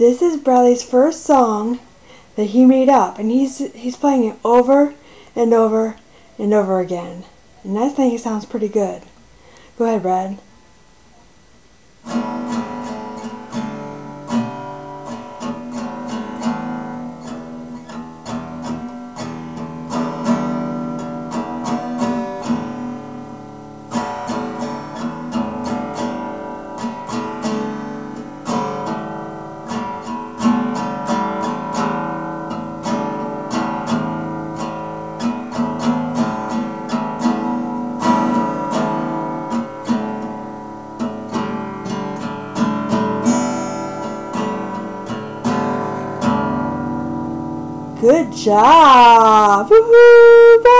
This is Bradley's first song that he made up, and he's playing it over and over and over again. And I think it sounds pretty good. Go ahead, Brad. Good job! Woohoo!